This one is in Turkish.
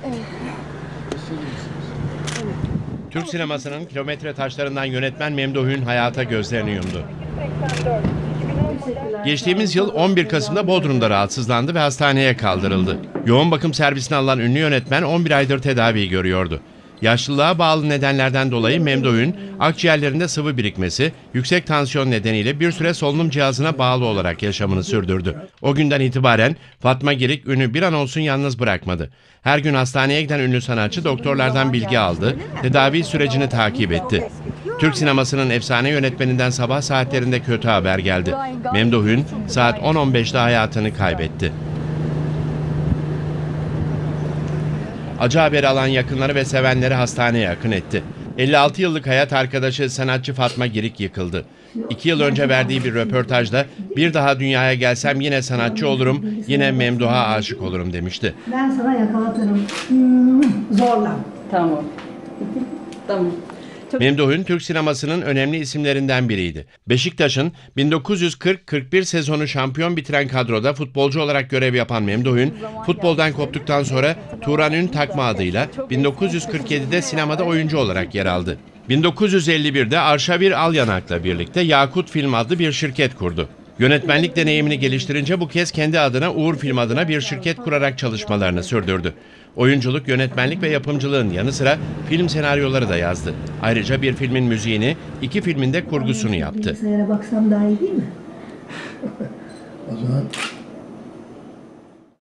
Türk sinemasının kilometre taşlarından yönetmen Memduh Ün hayata gözlerini yumdu. Geçtiğimiz yıl 11 Kasım'da Bodrum'da rahatsızlandı ve hastaneye kaldırıldı. Yoğun bakım servisine alınan ünlü yönetmen 11 aydır tedavi görüyordu. Yaşlılığa bağlı nedenlerden dolayı Memduh Ün, akciğerlerinde sıvı birikmesi, yüksek tansiyon nedeniyle bir süre solunum cihazına bağlı olarak yaşamını sürdürdü. O günden itibaren Fatma Girik Ün'ü bir an olsun yalnız bırakmadı. Her gün hastaneye giden ünlü sanatçı doktorlardan bilgi aldı, tedavi sürecini takip etti. Türk sinemasının efsane yönetmeninden sabah saatlerinde kötü haber geldi. Memduh Ün saat 10.15'te hayatını kaybetti. Acı haberi alan yakınları ve sevenleri hastaneye akın etti. 56 yıllık hayat arkadaşı sanatçı Fatma Girik yıkıldı. 2 yıl önce verdiği bir röportajda "Bir daha dünyaya gelsem yine sanatçı olurum, yine Memduh'a aşık olurum" demişti. Ben sana yakalatırım. Zorla. Tamam. Tamam. Memduh Ün, Türk sinemasının önemli isimlerinden biriydi. Beşiktaş'ın 1940-41 sezonu şampiyon bitiren kadroda futbolcu olarak görev yapan Memduh Ün, futboldan koptuktan sonra Turan Ün takma adıyla 1947'de sinemada oyuncu olarak yer aldı. 1951'de Arşavir Alyanak'la birlikte Yakut Film adlı bir şirket kurdu. Yönetmenlik deneyimini geliştirince bu kez kendi adına Uğur Film adına bir şirket kurarak çalışmalarını sürdürdü. Oyunculuk, yönetmenlik ve yapımcılığın yanı sıra film senaryoları da yazdı. Ayrıca bir filmin müziğini, 2 filmin de kurgusunu yaptı. Bilgisayara baksam daha iyi değil mi? O zaman